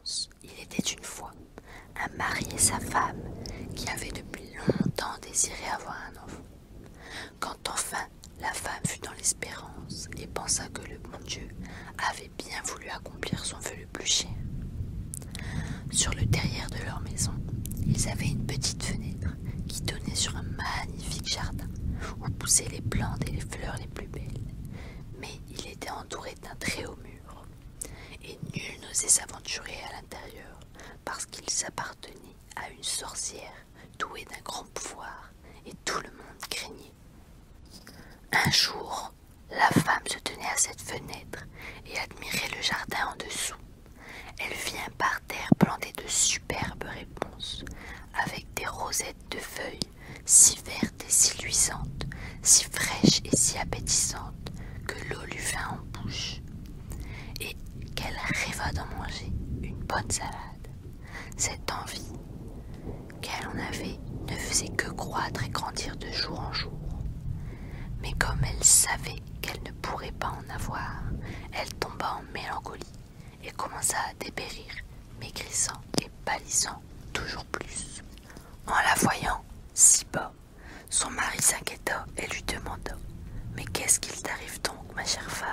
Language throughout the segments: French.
réponse. Il était une fois un mari et sa femme qui avaient depuis longtemps désiré avoir un enfant. Quand enfin la femme fut dans l'espérance et pensa que le bon Dieu avait bien voulu accomplir son vœu le plus cher. Sur le derrière de leur maison, ils avaient une petite fenêtre qui donnait sur un magnifique jardin où poussaient les plantes et les fleurs les plus belles. Mais il était entouré d'un très haut mur, et nul n'osait s'aventurer à l'intérieur parce qu'il appartenait à une sorcière douée d'un grand pouvoir, et tout le monde craignait. Un jour, la femme se tenait à cette fenêtre et admirait le jardin en dessous. Elle vit un parterre planté de superbes réponses, avec des rosettes de feuilles si vertes et si luisantes, si fraîches et si appétissantes, que l'eau lui vint en bouche, et qu'elle rêva d'en manger une bonne salade. Cette envie qu'elle en avait ne faisait que croître et grandir de jour en jour. Mais comme elle savait qu'elle ne pourrait pas en avoir, elle tomba en mélancolie et commença à dépérir, maigrissant et pâlissant toujours plus. En la voyant si bas, son mari s'inquiéta et lui demanda « Mais qu'est-ce qu'il t'arrive donc, ma chère femme ?»«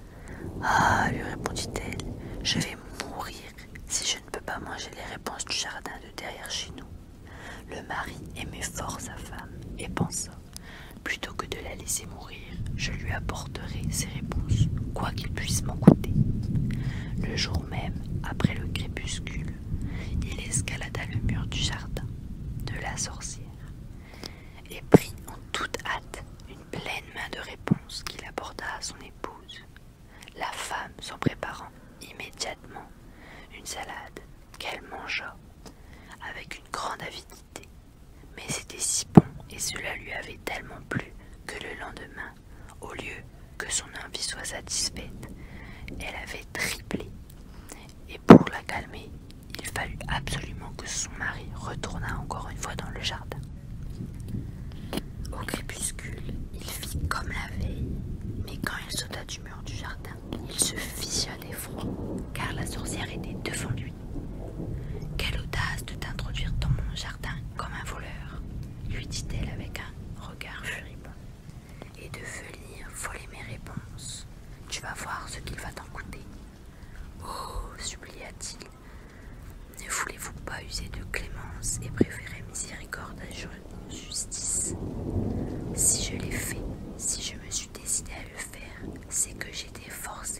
Ah, lui répondit-elle, je vais mourir si je ne peux pas manger les réponses du jardin de derrière chez nous. » Le mari aimait fort sa femme et pensa « Plutôt que de la laisser mourir, je lui apporterai ses réponses, quoi qu'il puisse m'en coûter. » Le jour même, après le crépuscule, il escalada le mur du jardin de la sorcière et prit en toute hâte une pleine main de réponses qu'il apporta à son épouse. La femme s'en préparant immédiatement une salade qu'elle mangea avec une grande avidité. Mais c'était si bon et cela lui avait tellement plu que le lendemain, au lieu que son envie soit satisfaite, elle avait triplé. Et pour la calmer, il fallut absolument que son mari retournât encore une fois dans le jardin. Au crépuscule, il fit comme la veille, mais quand il sauta du mur du jardin, il se figea d'effroi, car la sorcière était devant lui. « Quelle audace de t'introduire dans mon jardin comme un voleur !» lui dit-elle avec un regard furibond. « Et de venir voler mes réponses. Tu vas voir ce qu'il va t'en coûter. » « Oh, supplia-t-il, ne voulez-vous pas user de clémence et préférer miséricorde à justice? Si je l'ai fait, si je me suis décidé à le faire, c'est que j'étais forcée.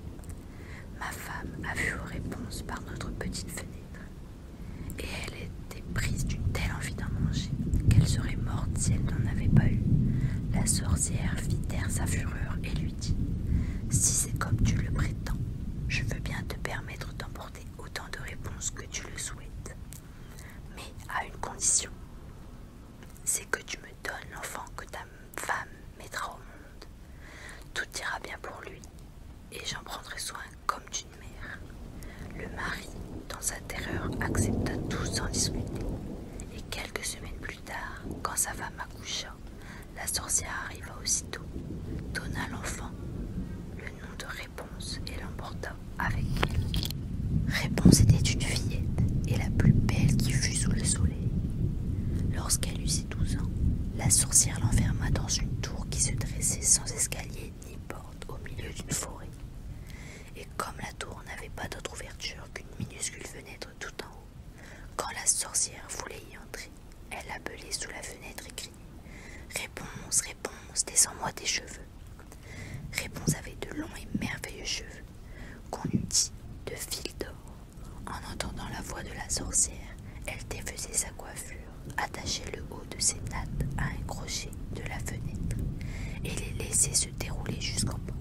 Ma femme a vu vos réponses par notre petite fenêtre, et elle était prise d'une telle envie d'en manger qu'elle serait morte si elle n'en avait pas eu. » La sorcière fit taire sa fureur et lui dit « Si c'est comme tu le prétends, je veux bien te permettre d'emporter autant de réponses que tu le souhaites, mais à une condition, c'est que tu me donnes l'enfant que ta femme mettra au monde. Tout ira bien pour lui, et j'en prendrai soin comme d'une mère. » Le mari, dans sa terreur, accepta tout sans discuter, et quelques semaines plus tard, quand sa femme accoucha, la sorcière arriva aussitôt, donna l'enfant le nom de Réponse et l'emporta avec elle. Réponse était une fillette, et la plus belle qui fut sous le soleil. Lorsqu'elle eut ses 12 ans, la sorcière l'enferma dans une tour qui se dressait sans escalier ni porte au milieu d'une forêt. Et comme la tour n'avait pas d'autre ouverture qu'une minuscule fenêtre tout en haut, quand la sorcière voulait y entrer, elle appelait sous la fenêtre et criait « Réponse, Réponse, descends-moi tes cheveux !» Réponse avait de longs et merveilleux cheveux, qu'on eût dit de fil d'or. En entendant la voix de la sorcière, elle défaisait sa coiffure, attachait le haut de ses nattes à un crochet de la fenêtre et les laissait se dérouler jusqu'en bas,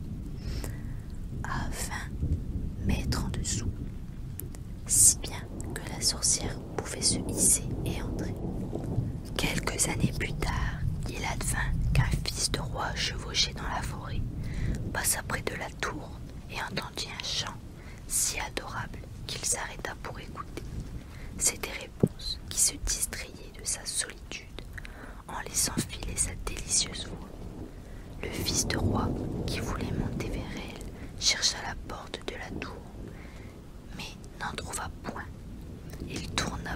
à 20 mètres en dessous, si bien que la sorcière pouvait se hisser et entrer. Quelques années plus tard, il advint qu'un fils de roi chevauchait dans la forêt, passa près de la tour et entendit un chant si adorable qu'il s'arrêta pour écouter. C'était Réponse qui se distrayait de sa solitude en laissant filer sa délicieuse voix. Le fils de roi, qui voulait monter vers elle, chercha la porte de la tour, mais n'en trouva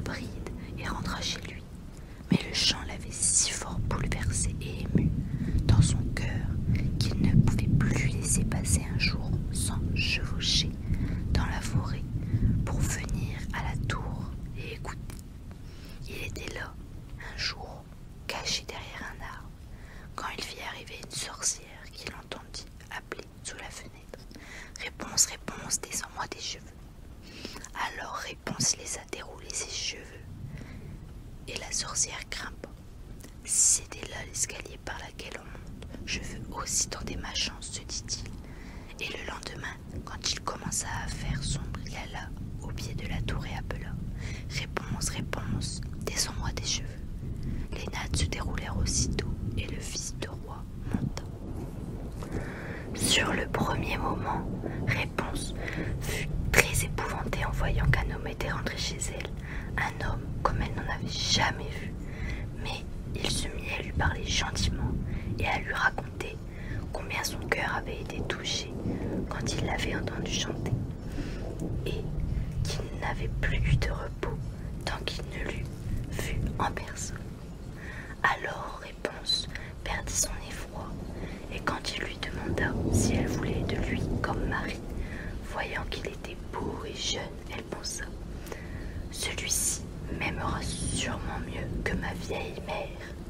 bride et rentra chez lui. Mais le chant l'avait si fort bouleversé et ému dans son cœur qu'il ne pouvait plus laisser passer un jour sans chevaucher dans la forêt pour venir à la tour et écouter. Il était là, un jour, caché derrière un arbre, quand il vit arriver une sorcière qu'il entendit appeler sous la fenêtre. « Réponse, Réponse, descends-moi tes cheveux. » Alors Réponse laissa dérouler ses cheveux et la sorcière grimpa. « C'était là l'escalier par lequel on monte. Je veux aussi tenter ma chance, se dit-il. Et le lendemain, quand il commença à faire sombre, il alla au pied de la tour et appela. « Réponse, Réponse, descends-moi tes cheveux. » Les nattes se déroulèrent aussitôt et le fils de roi monta. Sur le premier moment, Réponse fut très épouvantée en voyant qu'un homme était rentré chez elle, un homme comme elle n'en avait jamais vu. Mais il se mit à lui parler gentiment et à lui raconter combien son cœur avait été touché quand il l'avait entendu chanter, et qu'il n'avait plus eu de repos tant qu'il ne l'eût vu en personne. Alors Réponse perdit son effroi, et quand il lui demanda si elle voulait de lui comme mari, voyant qu'il était beau et jeune, elle pensa « Celui-ci m'aimera sûrement mieux que ma vieille mère. »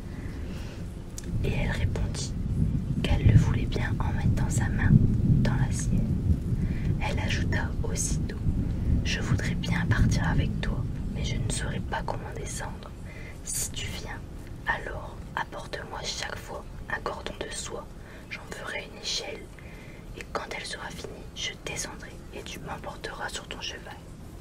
Et elle répondit qu'elle le voulait bien en mettant sa main dans la sienne. Elle ajouta aussitôt « Je voudrais bien partir avec toi, mais je ne saurais pas comment descendre. Si tu viens, alors apporte-moi chaque fois un cordon de soie, j'en ferai une échelle, et quand elle sera finie, je descendrai et tu m'emporteras sur ton cheval. »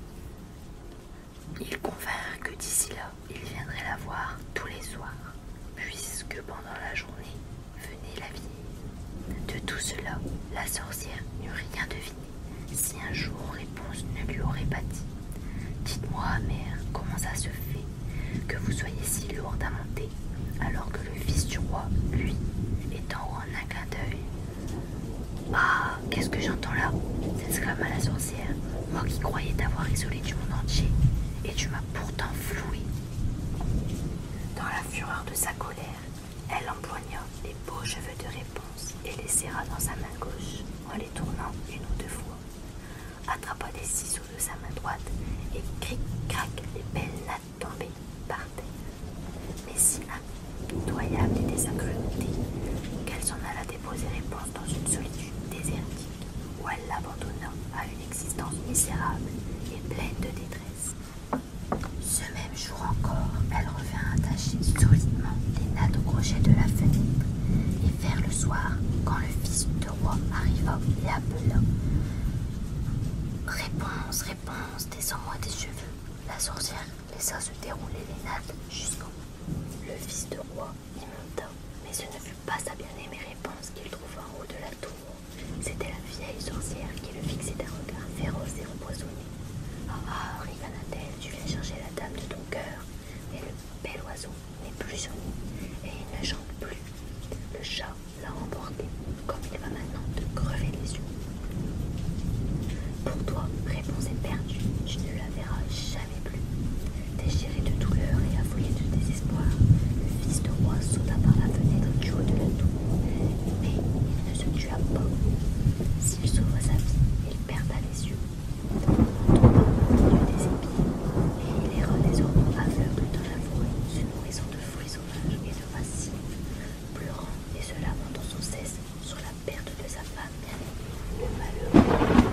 Ils convinrent que d'ici là, il viendrait la voir tous les soirs, puisque pendant la journée venait la vieille. De tout cela, la sorcière n'eut rien deviné, si un jour Réponse ne lui aurait pas dit « Dites-moi, mère, comment ça se fait que vous soyez si lourde à monter, alors que le fils du roi, lui, est en haut en un clin d'œil. » « Ah, qu'est-ce que j'entends là ?» s'exclama la sorcière, « moi qui croyais t'avoir isolé du monde entier, et tu m'as pourtant floué. » Dans la fureur de sa colère, elle empoigna les beaux cheveux de Réponse et les serra dans sa main gauche en les tournant une ou deux fois, attrapa des ciseaux de sa main droite et cric-crac les belles nattes tombées par terre. Mais si impitoyable était sa cruauté qu'elle s'en alla déposer Réponse dans une solitude désertique où elle l'abandonna à une existence misérable et pleine de détresse. Ce même jour encore, elle revint attacher solidement les nattes au crochet de la fenêtre, et vers le soir, quand le fils de roi arriva et appela « Réponse, Réponse, descends-moi tes cheveux », la sorcière laissa se dérouler les nattes jusqu'au bout. Le fils de roi y monta, mais ce ne fut pas sa bien-aimée Réponse qu'il trouva en haut de la tour. C'était la vieille sorcière qui le fixait d'un regard féroce et empoisonné. « Ah ah, ricana-t-elle, tu viens chercher la dame de ton cœur, mais le bel oiseau n'est plus sur nous, et il ne chante plus. Le chat l'a emporté, comme il va maintenant te crever les yeux. Pour toi, Réponse est perdue, tu ne la verras jamais plus. » Déchiré de douleur et affolé de désespoir, le fils de roi sauta par la fenêtre du haut de la tour, mais il ne se tua pas. S'il sauva sa vie, il perdra les yeux. On tomba au milieu des épis, et il erra désormais aveugle dans la forêt, se nourrissant de fruits sauvages et de racines, pleurant et se lamentant sans cesse sur la perte de sa femme bien-aimée. Le malheureux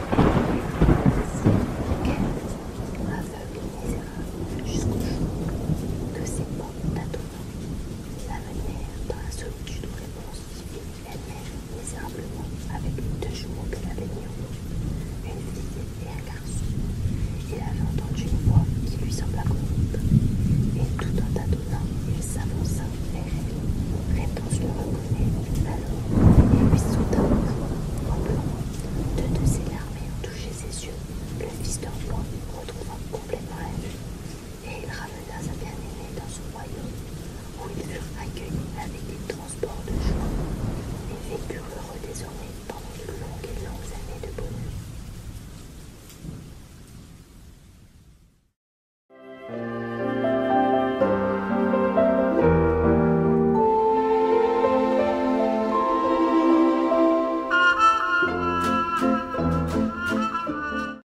aveugle et misérable jusqu'au jour que ses pas tâtonnants l'amenèrent dans la solitude où Réponse vivait elle-même misérablement avec les deux jumeaux qu'elle avait mis au monde, une fille et un garçon. Il avait entendu une voix qui lui sembla connue, et tout en tâtonnant, il s'avança vers elle. Réponse le reconnut alors et lui sauta au cou en pleurant. Deux de ses larmes ayant touché ses yeux, le fils de roi retrouva